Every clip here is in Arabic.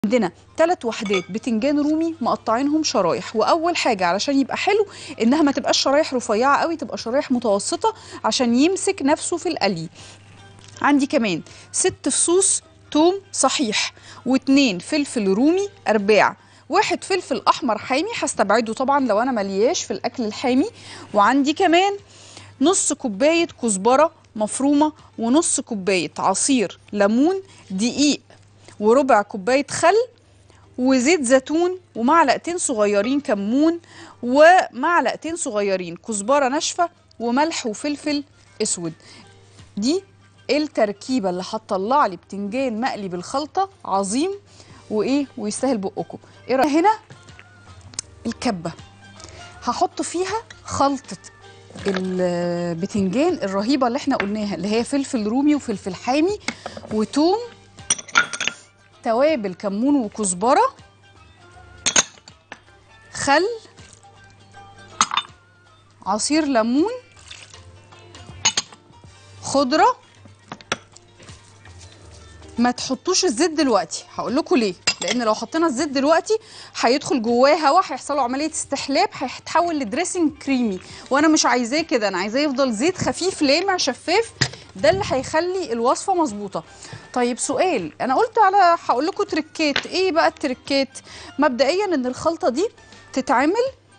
عندنا 3 وحدات بتنجان رومي مقطعينهم شرايح، واول حاجه علشان يبقى حلو انها ما تبقاش شرايح رفيعه قوي، تبقى شرايح متوسطه عشان يمسك نفسه في القلي. عندي كمان 6 فصوص توم صحيح، و2 فلفل رومي ارباع، 1 فلفل احمر حامي هستبعده طبعا لو انا ملياش في الاكل الحامي، وعندي كمان نص كوبايه كزبره مفرومه، ونص كوبايه عصير ليمون، دقيق وربع كوبايه خل، وزيت زيتون، ومعلقتين صغيرين كمون، ومعلقتين صغيرين كزبره ناشفه، وملح وفلفل اسود. دي التركيبه اللي هتطلع لي بتنجان مقلي بالخلطه عظيم ويستاهل بقكم. ايه رايك؟ هنا الكبه هحط فيها خلطه البتنجان الرهيبه اللي احنا قلناها، اللي هي فلفل رومي وفلفل حامي وتوم، توابل كمون وكزبره، خل، عصير ليمون، خضره. ما تحطوش الزيت دلوقتي، هقول لكم ليه. لان لو حطينا الزيت دلوقتي هيدخل جواه هواء، هيحصل له عمليه استحلاب، هيتحول لدريسنج كريمي، وانا مش عايزاه كده. انا عايزاه يفضل زيت خفيف لامع شفاف، ده اللي هيخلي الوصفه مظبوطه. طيب سؤال، انا قلت هقول لكم تريكات. ايه بقى التريكات؟ مبدئيا ان الخلطه دي تتعمل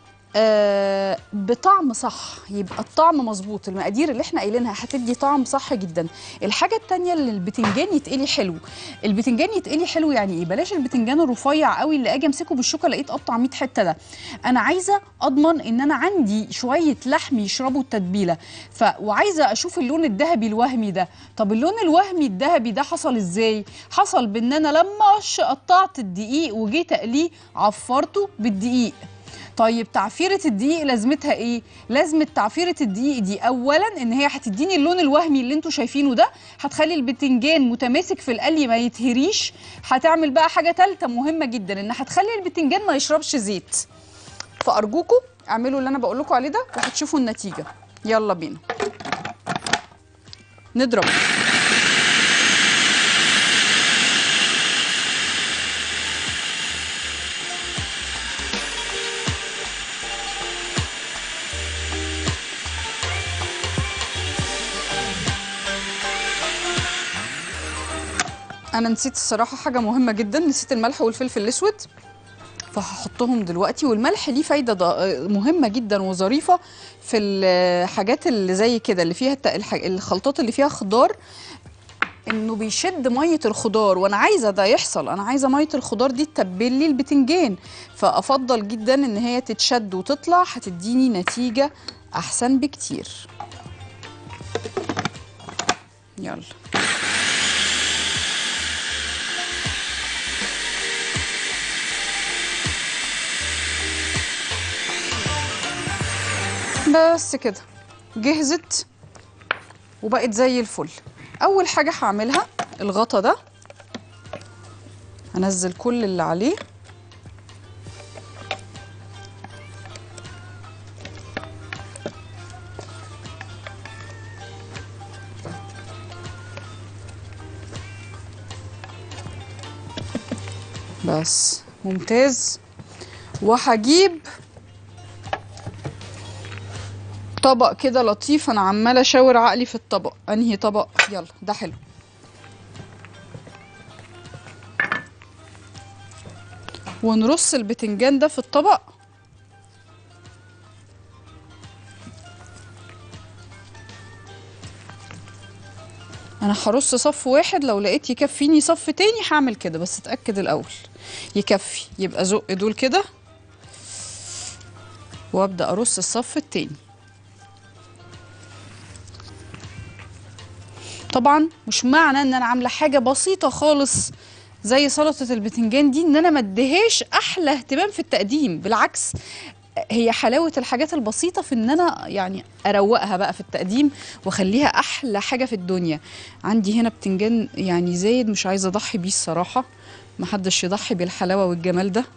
بطعم صح، يبقى الطعم مظبوط، المقادير اللي احنا قايلينها هتدي طعم صح جدا. الحاجه التانيه اللي البتنجان يتقلي حلو. البتنجان يتقلي حلو يعني ايه؟ بلاش البتنجان الرفيع قوي اللي اجي امسكه بالشوكه الاقيه اتقطع 100 حته ده. انا عايزه اضمن ان انا عندي شويه لحم يشربوا التتبيله، وعايزه اشوف اللون الذهبي الوهمي ده. طب اللون الوهمي الذهبي ده حصل ازاي؟ حصل بان انا لما قطعت الدقيق وجيت اقليه عفرته بالدقيق. طيب تعفيرة الدقيق لازمتها ايه؟ لازمة تعفيرة الدقيق دي اولا ان هي هتديني اللون الوهمي اللي انتوا شايفينه ده، هتخلي البتنجان متماسك في القلي ما يتهريش. هتعمل بقى حاجة ثالثة مهمة جدا، ان هتخلي البتنجان ما يشربش زيت. فارجوكم اعملوا اللي انا بقول لكم عليه ده وهتشوفوا النتيجة. يلا بينا نضرب. انا نسيت الصراحه حاجه مهمه جدا، نسيت الملح والفلفل الاسود، فهحطهم دلوقتي. والملح ليه فايده مهمه جدا وظريفه في الحاجات اللي زي كده، اللي فيها الخلطات اللي فيها خضار، انه بيشد ميه الخضار، وانا عايزه ده يحصل. انا عايزه ميه الخضار دي تتبل لي البتنجان، فافضل جدا ان هي تتشد وتطلع، هتديني نتيجه احسن بكتير. يلا بس كده جهزت وبقت زي الفل. اول حاجه هعملها الغطا ده، هنزل كل اللي عليه، بس ممتاز. وهجيب طبق كده لطيف، انا عماله اشاور عقلي في الطبق، انهي طبق؟ يلا ده حلو. ونرص البتنجان ده في الطبق. انا هرص صف واحد، لو لقيت يكفيني صف تاني هعمل كده، بس اتاكد الاول يكفي. يبقى زق دول كده وابدا ارص الصف التاني. طبعا مش معنى ان انا عامله حاجه بسيطه خالص زي سلطه البتنجان دي ان انا ما اديهاش احلى اهتمام في التقديم، بالعكس، هي حلاوه الحاجات البسيطه في ان انا يعني اروقها بقى في التقديم واخليها احلى حاجه في الدنيا. عندي هنا بتنجان يعني زايد، مش عايزه اضحي بيه الصراحه، محدش يضحي بالحلاوه والجمال ده.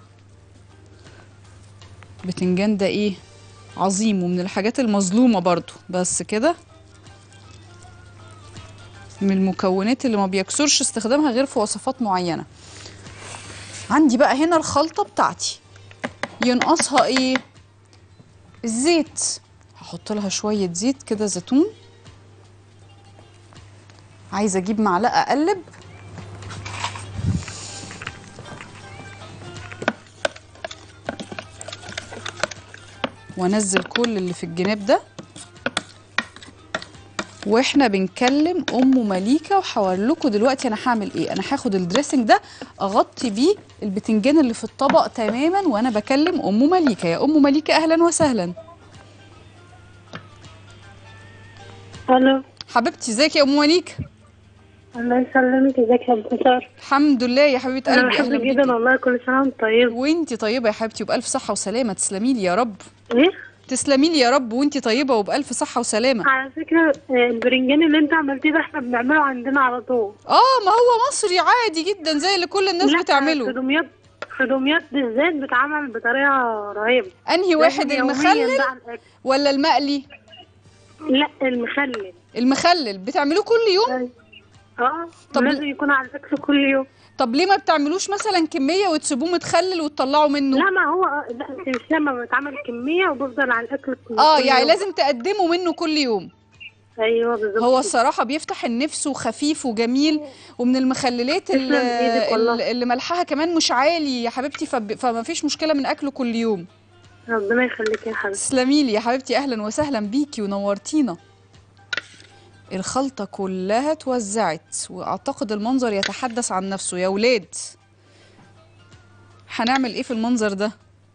بتنجان ده ايه عظيم، ومن الحاجات المظلومه برضو. بس كده من المكونات اللي ما بيكسرش استخدامها غير في وصفات معينه. عندي بقى هنا الخلطة بتاعتي ينقصها ايه؟ الزيت. هحط لها شوية زيت كده زيتون. عايزة اجيب معلقة اقلب. وانزل كل اللي في الجناب ده. واحنا بنكلم ام مليكه، وهقول لكم دلوقتي انا هعمل ايه. انا هاخد الدريسنج ده اغطي بيه البتنجان اللي في الطبق تماما وانا بكلم ام مليكه. يا ام مليكه اهلا وسهلا. الو. حبيبتي ازيك يا ام مليكه؟ الله يسلمك، ازيك يا بنتار؟ الحمد لله يا حبيبه انا قلبي، اهلا بحبك جدا بيكي. والله، كل سنه وانت طيب. وانتي طيبه يا حبيبتي وبالف صحه وسلامه. تسلمي لي يا رب. ايه؟ تسلمي لي يا رب وانتي طيبه وبالف صحه وسلامه. على فكره البرنجان اللي انت عملتيه ده احنا بنعمله عندنا على طول. ما هو مصري عادي جدا زي اللي كل الناس لا، بتعمله. في دمياط بالذات بيتعمل بطريقه رهيبه. انهي واحد، لازم يوميا المخلل ده على الاكل. ولا المقلي؟ لا، المخلل. المخلل بتعملوه كل يوم؟ طب لازم يكون على الاكل كل يوم. طب ليه ما بتعملوش مثلا كمية وتسيبوه متخلل وتطلعوا منه؟ لا، ما هو لا، مش لما بيتعمل كميه وبفضل على الاكل كل يعني يوم. لازم تقدموا منه كل يوم. ايوه بالظبط. هو الصراحة بيفتح النفس وخفيف وجميل، ومن المخللات تسلم ايدك والله. اللي ملحها كمان مش عالي يا حبيبتي، فما فيش مشكلة من أكله كل يوم. ربنا يخليك يا حبيبتي. تسلمي لي يا حبيبتي، أهلا وسهلا بيكي ونورتينا. الخلطة كلها اتوزعت وأعتقد المنظر يتحدث عن نفسه. يا ولاد هنعمل ايه في المنظر ده؟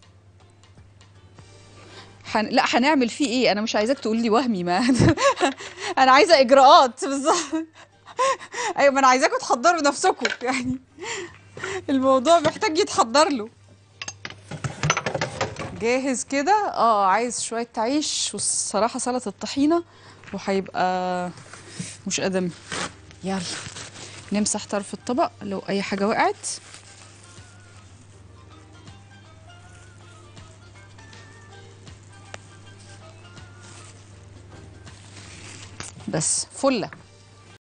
لا هنعمل فيه ايه؟ انا مش عايزاك تقول لي وهمي، ما انا عايزه اجراءات بالظبط. ايوه، ما انا عايزاكم تحضروا نفسكم يعني. الموضوع محتاج يتحضر له. جاهز كده. عايز شويه عيش والصراحه سلطه الطحينه وهيبقى مش ادمي. يلا نمسح طرف الطبق لو اي حاجه وقعت. بس فله.